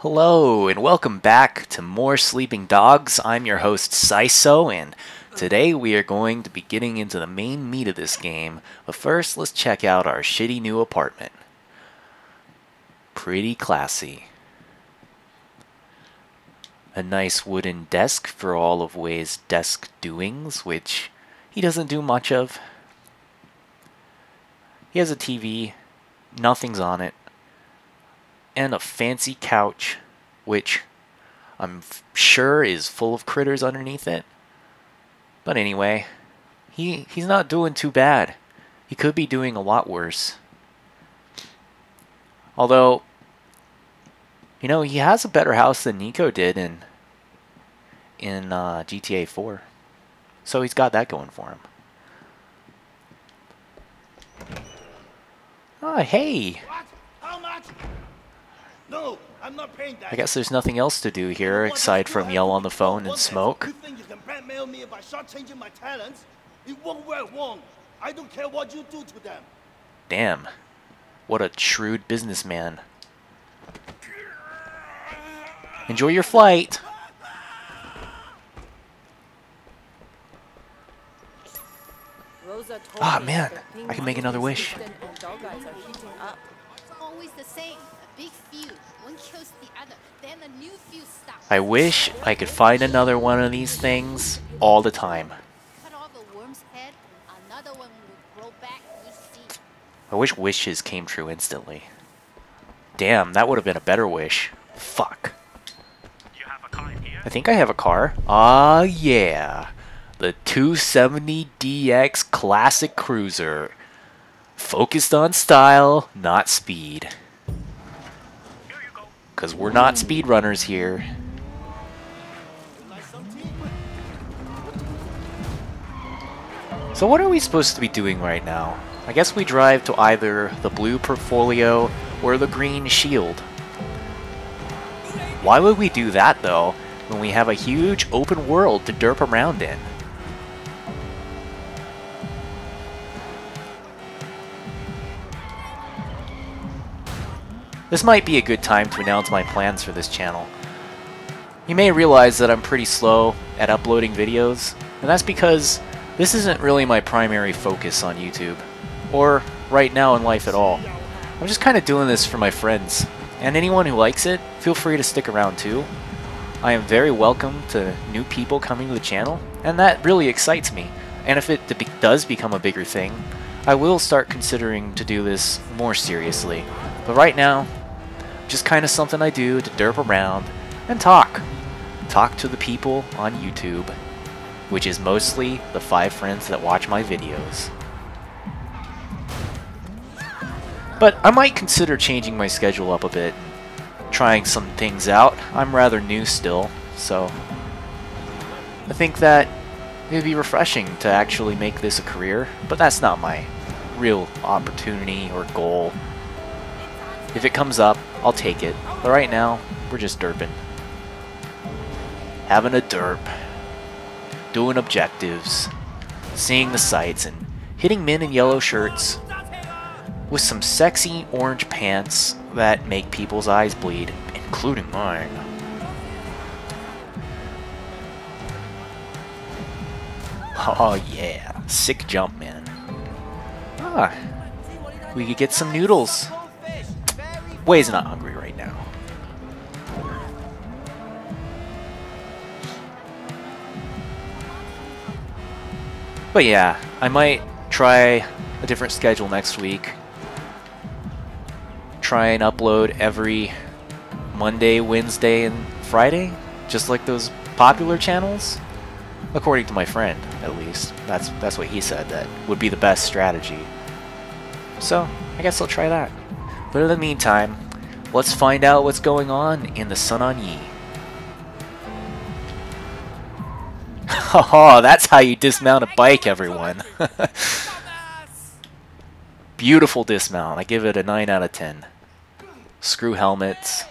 Hello, and welcome back to more Sleeping Dogs. I'm your host, Seiso, and today we are going to be getting into the main meat of this game. But first, let's check out our shitty new apartment. Pretty classy. A nice wooden desk for all of Wei's desk doings, which he doesn't do much of. He has a TV, nothing's on it, and a fancy couch, which I'm sure is full of critters underneath it. But anyway, he's not doing too bad. He could be doing a lot worse. Although, you know, he has a better house than Nico did in GTA 4. So he's got that going for him. Oh, hey! What? How much? No, I'm not paying that. I guess there's nothing else to do here aside from yell on the phone and smoke. You think you can blackmail me by shortchanging my talents? It won't work, won't. I don't care what you do to them. Damn. What a shrewd businessman. Enjoy your flight! Ah, man. I can make another wish. It's always the same. A big feud. One kills the other. Then a new feud starts. I wish I could find another one of these things all the time. Cut off a worm's head, another one will grow back, you see. I wish wishes came true instantly. Damn, that would have been a better wish. Fuck. You have a car in here? I think I have a car. Ah, yeah. The 270DX Classic Cruiser. Focused on style, not speed. Here you go. Because we're not speedrunners here. So what are we supposed to be doing right now? I guess we drive to either the blue portfolio or the green shield. Why would we do that though, when we have a huge open world to derp around in? This might be a good time to announce my plans for this channel. You may realize that I'm pretty slow at uploading videos, and that's because this isn't really my primary focus on YouTube, or right now in life at all. I'm just kind of doing this for my friends, and anyone who likes it, feel free to stick around too. I am very welcome to new people coming to the channel, and that really excites me. And if it does become a bigger thing, I will start considering to do this more seriously. But right now, just kind of something I do to derp around and talk. Talk to the people on YouTube, which is mostly the 5 friends that watch my videos. But I might consider changing my schedule up a bit, trying some things out. I'm rather new still, so I think that it would be refreshing to actually make this a career, but that's not my real opportunity or goal. If it comes up, I'll take it. But right now, we're just derping. Having a derp. Doing objectives. Seeing the sights and hitting men in yellow shirts with some sexy orange pants that make people's eyes bleed, including mine. Oh yeah, sick jump, man. Ah, we could get some noodles. Wei's not hungry right now. But yeah, I might try a different schedule next week. Try and upload every Monday, Wednesday, and Friday, just like those popular channels. According to my friend, at least. That's what he said that would be the best strategy. So, I guess I'll try that. But in the meantime, let's find out what's going on in the Sun On Yi. Oh, that's how you dismount a bike, everyone. Beautiful dismount. I give it a 9 out of 10. Screw helmets.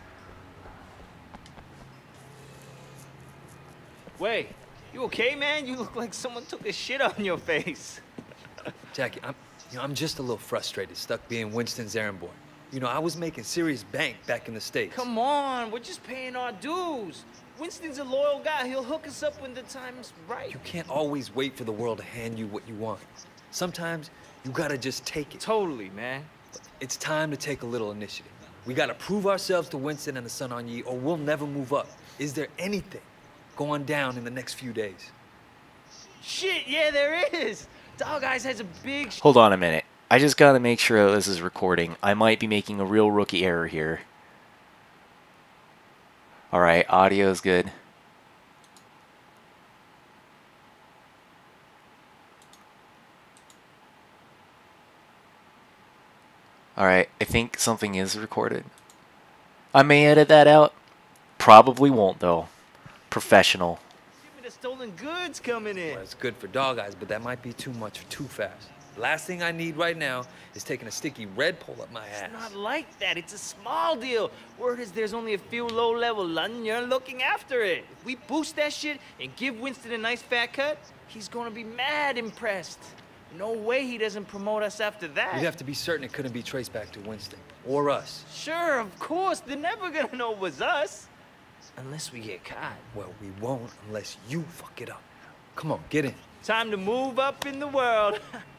Wait, you okay, man? You look like someone took a shit on your face. Jackie, I'm just a little frustrated, stuck being Winston's errand boy. You know, I was making serious bank back in the States. Come on, we're just paying our dues. Winston's a loyal guy. He'll hook us up when the time's right. You can't always wait for the world to hand you what you want. Sometimes you gotta just take it. Totally, man. It's time to take a little initiative. We gotta prove ourselves to Winston and the Sun On Yi, or we'll never move up. Is there anything going down in the next few days? Shit, yeah, there is. Dog Eyes has a big... Hold on a minute. I just gotta make sure that this is recording. I might be making a real rookie error here. Alright, audio is good. Alright, I think something is recorded. I may edit that out. Probably won't though. Professional. Give me the stolen goods coming in. Well, it's good for Dog Eyes, but that might be too much or too fast. Last thing I need right now is taking a sticky red pole up my ass. It's not like that. It's a small deal. Word is there's only a few low-level Londoners looking after it. If we boost that shit and give Winston a nice fat cut, he's gonna be mad impressed. No way he doesn't promote us after that. We'd have to be certain it couldn't be traced back to Winston. Or us. Sure, of course. They're never gonna know it was us. Unless we get caught. Well, we won't unless you fuck it up. Come on, get in. Time to move up in the world.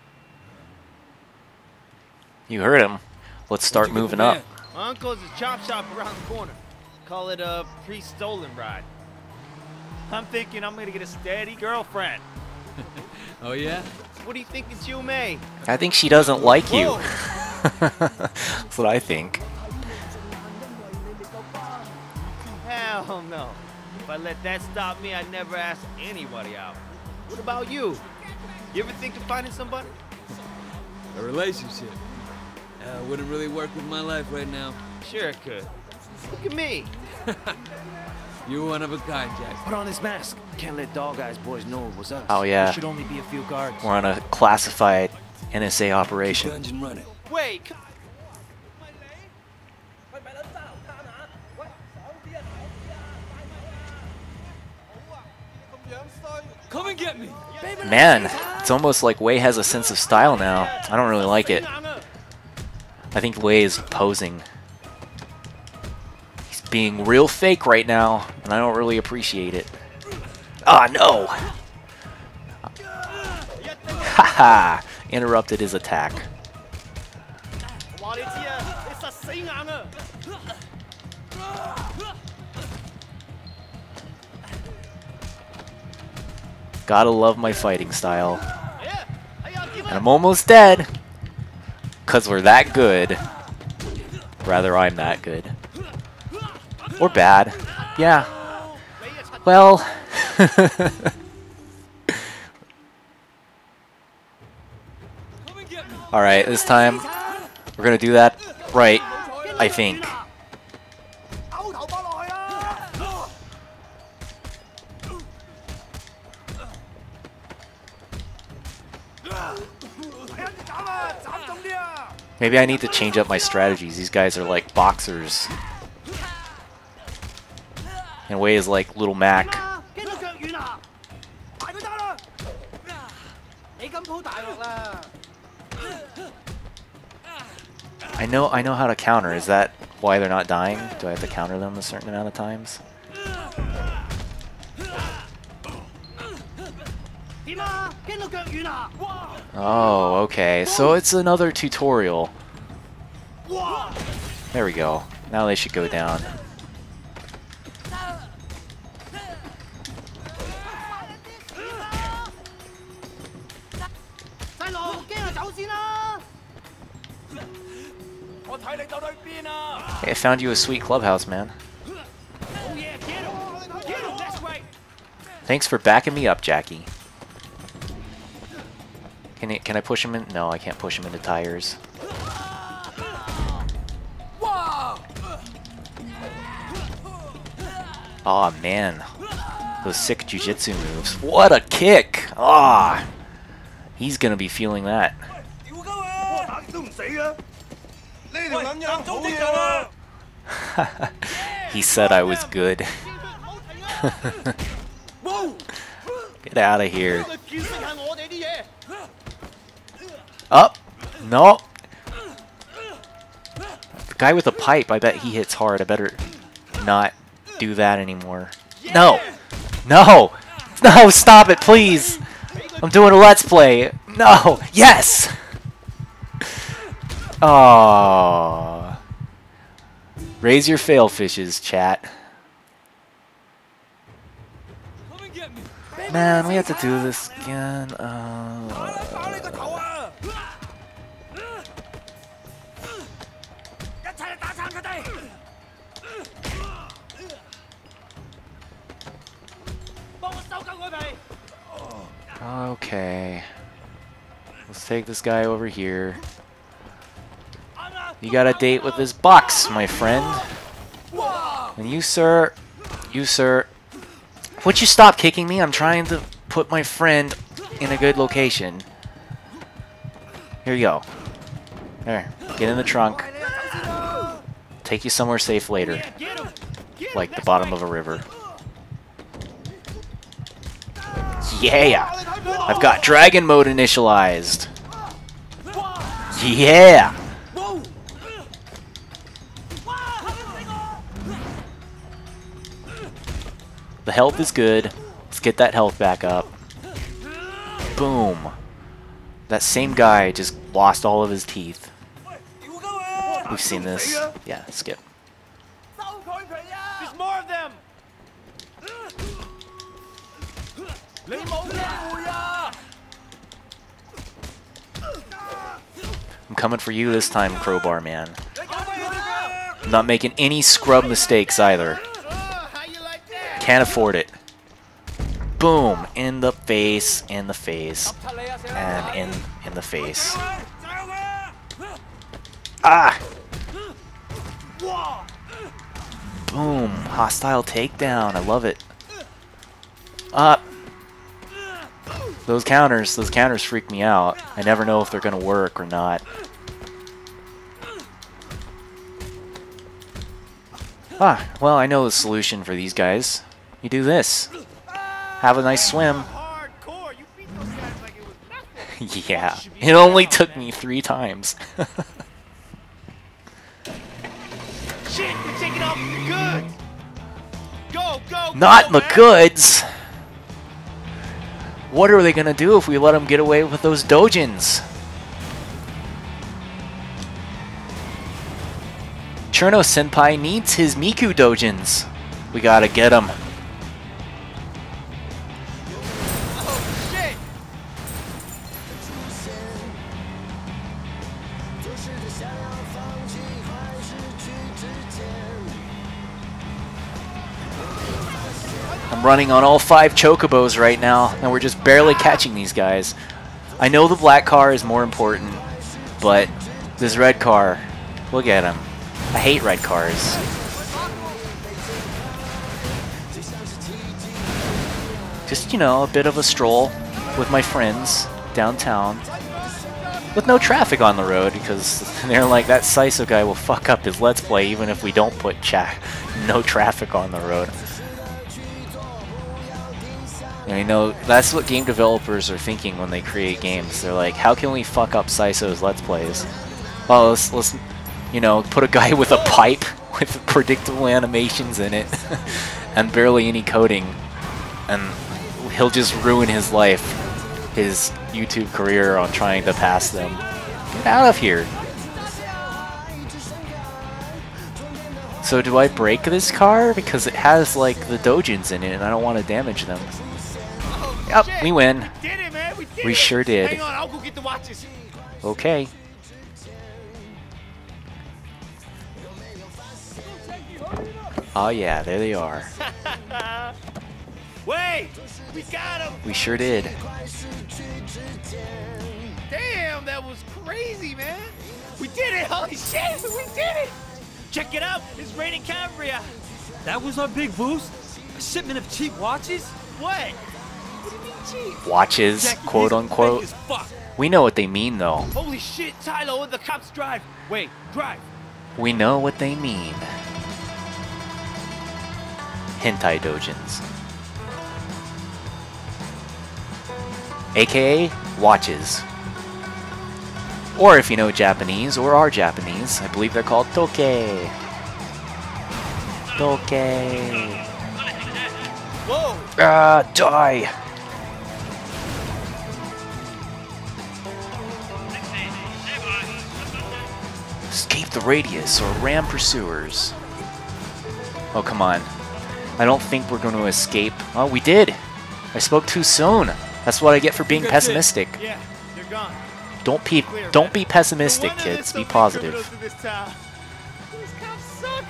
You heard him. Let's start moving up. My uncle's a chop shop around the corner. Call it a pre-stolen ride. I'm thinking I'm gonna get a steady girlfriend. Oh, yeah? What do you think it's you, May? I think she doesn't like you. That's what I think. Hell no. If I let that stop me, I'd never ask anybody out. What about you? You ever think of finding somebody? A relationship. Wouldn't really work with my life right now. Sure it could. Look at me. You're one of a kind, Jack. Put on this mask. Can't let Dog Eyes boys know it was us. Oh yeah. There should only be a few guards. We're on a classified NSA operation. Guns and run it. Wait, come Come and get me! Man, it's almost like Wei has a sense of style now. I don't really like it. I think Wei is posing. He's being real fake right now, and I don't really appreciate it. Ah, no! Haha! Interrupted his attack. Gotta love my fighting style. And I'm almost dead. Cause we're that good. Rather, I'm that good. Or bad. Yeah. Well. Alright, this time we're gonna do that right, I think. Maybe I need to change up my strategies. These guys are like boxers. And Wei is like Little Mac. I know how to counter. Is that why they're not dying? Do I have to counter them a certain amount of times? Oh, okay. So it's another tutorial. There we go. Now they should go down. Hey, I found you a sweet clubhouse, man. Thanks for backing me up, Jackie. Can I push him in? No, I can't push him into tires. Aw, man. Those sick jujitsu moves. What a kick! Ah, he's gonna be feeling that. He said I was good. Get out of here. Up! No! Guy with a pipe, I bet he hits hard. I better not do that anymore. No! No! No, stop it, please! I'm doing a Let's Play. No! Yes! Aww. Raise your fail fishes, chat. Man, we have to do this again. Okay. Let's take this guy over here. You got a date with this box, my friend. And you, sir, would you stop kicking me? I'm trying to put my friend in a good location. Here you go. There, get in the trunk. Take you somewhere safe later. Like the bottom of a river. Yeah! I've got dragon mode initialized. Yeah! The health is good. Let's get that health back up. Boom. That same guy just lost all of his teeth. We've seen this. Yeah, skip. There's more of them! I'm coming for you this time, Crowbar Man. I'm not making any scrub mistakes either. Can't afford it. Boom! In the face, and in the face. Ah! Boom! Hostile takedown. I love it. Up. Those counters freak me out. I never know if they're gonna work or not. Ah, well, I know the solution for these guys. You do this. Have a nice swim. Yeah, it only took me 3 times. Shit, we're taking off the goods! Go, Not the goods! What are they gonna do if we let them get away with those doujins? Cirno Senpai needs his miku doujins. We gotta get him. Oh, shit! I'm running on all 5 chocobos right now, and we're just barely catching these guys. I know the black car is more important, but this red car, we'll get him. I hate red cars. Just, you know, a bit of a stroll with my friends downtown. With no traffic on the road, because they're like, that Seiso guy will fuck up his Let's Play even if we don't put no traffic on the road. And you know, that's what game developers are thinking when they create games. They're like, how can we fuck up Seiso's Let's Plays? Well, let's you know, put a guy with a pipe with predictable animations in it and barely any coding, and he'll just ruin his life, his YouTube career on trying to pass them. Get out of here. So do I break this car? Because it has like the doujins in it and I don't want to damage them. Yep, we win. Did it, man. We sure did. Hang on, I'll go get the watches. Okay. Oh yeah, there they are. Wait! We got him! We sure did. Damn, that was crazy, man! We did it! Holy shit! We did it! Check it out! It's raining Cambria! That was our big boost? A shipment of cheap watches? What? What do you mean cheap? Watches, Jackie, quote these are unquote. fake as fuck. We know what they mean though. Holy shit, Tylo, the cops drive! Wait, drive! We know what they mean. Hentai doujins. AKA watches. Or if you know Japanese or are Japanese, I believe they're called toke. Toke. Whoa! Ah, die! Escape the radius or ram pursuers. Oh, come on. I don't think we're going to escape. Oh, we did! I spoke too soon. That's what I get for being pessimistic. Yeah, they're gone. Don't be pessimistic, kids. Be positive. These cops suck.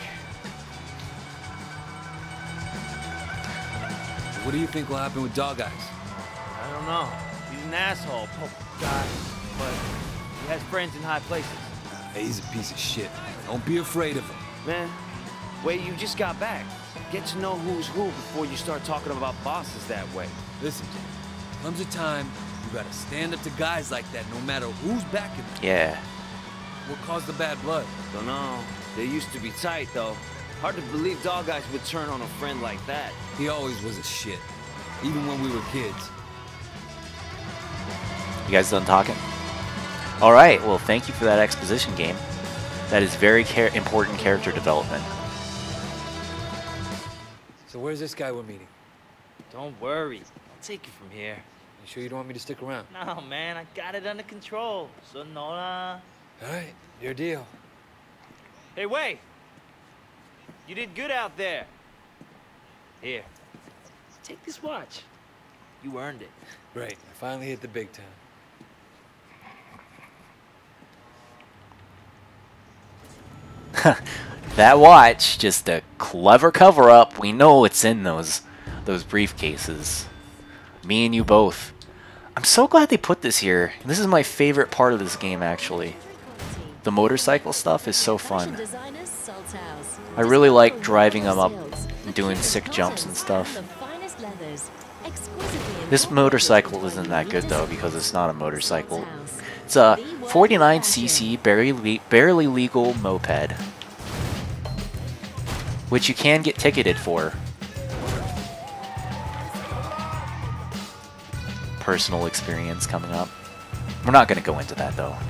What do you think will happen with Dog Eyes? I don't know. He's an asshole, poor guy, but he has friends in high places. He's a piece of shit. Don't be afraid of him. Man, wait, you just got back. Get to know who's who before you start talking about bosses that way. Listen, comes a time you gotta stand up to guys like that no matter who's backing them. Yeah. What caused the bad blood? Don't know. They used to be tight, though. Hard to believe Dog Eyes would turn on a friend like that. He always was a shit. Even when we were kids. You guys done talking? Alright, well thank you for that exposition game. That is very important character development. So where's this guy we're meeting? Don't worry. I'll take you from here. You sure you don't want me to stick around? No, man, I got it under control. Sonora. All right, your deal. Hey, wait! You did good out there. Here. Take this watch. You earned it. Great, I finally hit the big time. That watch, just a clever cover-up. We know it's in those briefcases. Me and you both. I'm so glad they put this here. This is my favorite part of this game, actually. The motorcycle stuff is so fun. I really like driving them up and doing sick jumps and stuff. This motorcycle isn't that good, though, because it's not a motorcycle. It's a 49cc barely legal moped, which you can get ticketed for. Personal experience coming up. We're not going to go into that, though.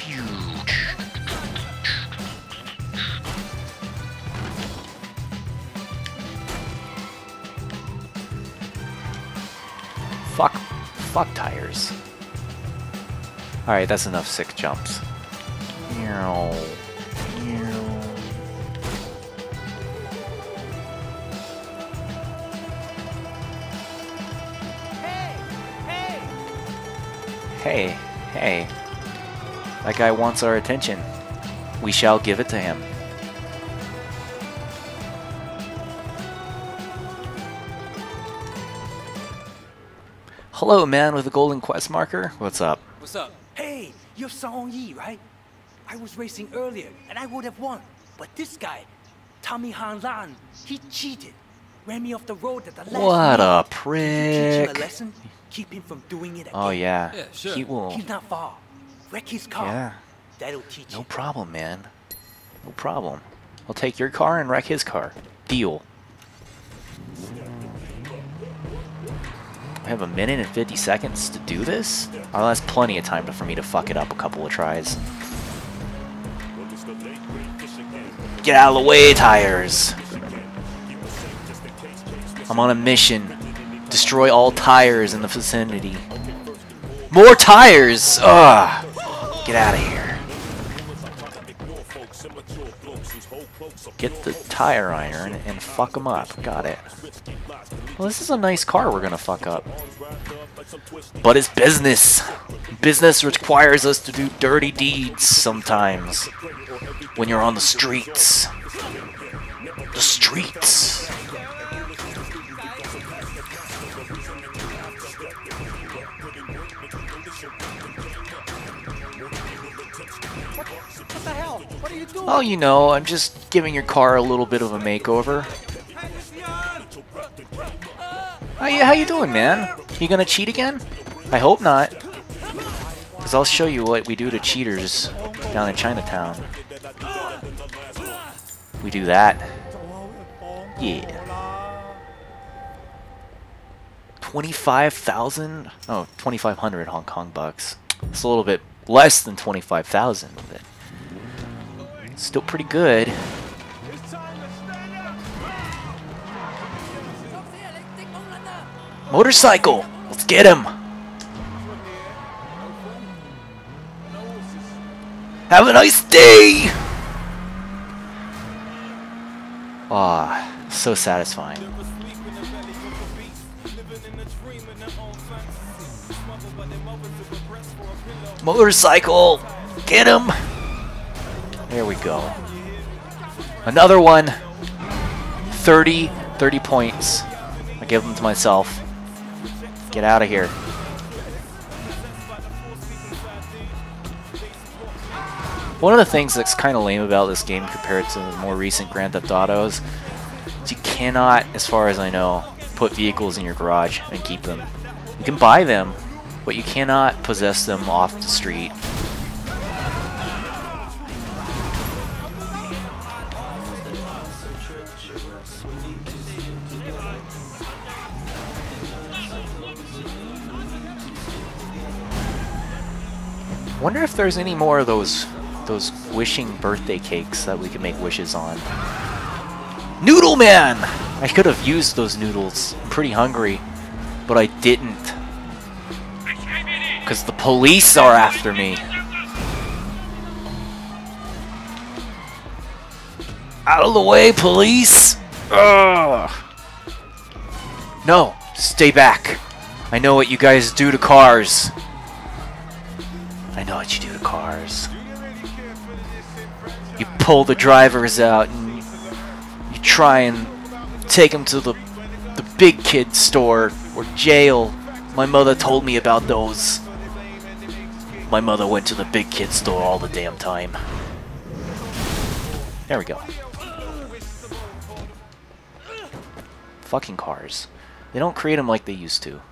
Fuck tires. Alright, that's enough sick jumps. Hey. That guy wants our attention. We shall give it to him. Hello, man with a golden quest marker. What's up? What's up? Hey, you're Song Yi, right? I was racing earlier, and I would have won. But this guy, Tommy Han Lan, he cheated. Ran me off the road at the last What minute. a Did you teach him prick. a lesson? Keep him from doing it again. Oh, yeah. Yeah, sure. He will. He's not far. Wreck his car. Yeah. That'll teach No him. problem, man. No problem. I'll take your car and wreck his car. Deal. I have 1 minute and 50 seconds to do this? Oh, that's plenty of time for me to fuck it up a couple of tries. Get out of the way, tires! I'm on a mission. Destroy all tires in the vicinity. More tires! Ugh! Get out of here. Get the tire iron and fuck them up. Got it. Well, this is a nice car we're gonna fuck up. But it's business. Business requires us to do dirty deeds sometimes. When you're on the streets. The streets. What the hell? What are you doing? Oh, you know, I'm just giving your car a little bit of a makeover. How you doing, man? You gonna cheat again? I hope not. Because I'll show you what we do to cheaters down in Chinatown. We do that. Yeah. 25,000? Oh, 2,500 Hong Kong bucks. It's a little bit less than 25,000, but still pretty good. Motorcycle! Let's get him! Have a nice day! Ah, so satisfying. Motorcycle! Get him! There we go. Another one. 30 points. I give them to myself. Get out of here. One of the things that's kind of lame about this game compared to the more recent Grand Theft Autos is you cannot, as far as I know, put vehicles in your garage and keep them. You can buy them, but you cannot possess them off the street. Wonder if there's any more of those wishing birthday cakes that we can make wishes on. Noodle Man! I could have used those noodles. I'm pretty hungry, but I didn't. Because the police are after me. Out of the way, police! Ugh. No, stay back. I know what you guys do to cars. I know what you do to cars. You pull the drivers out and you try and take them to the big kid store or jail. My mother told me about those. My mother went to the big kid store all the damn time. There we go. Fucking cars. They don't create them like they used to.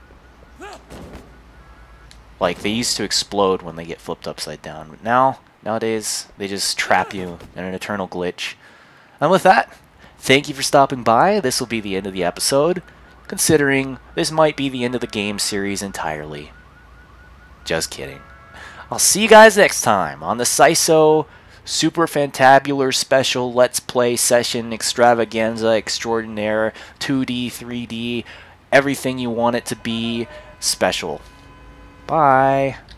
Like, they used to explode when they get flipped upside down. But nowadays, they just trap you in an eternal glitch. And with that, thank you for stopping by. This will be the end of the episode, considering this might be the end of the game series entirely. Just kidding. I'll see you guys next time on the Seiso Super Fantabular Special Let's Play Session Extravaganza Extraordinaire 2D, 3D, everything you want it to be special. Bye.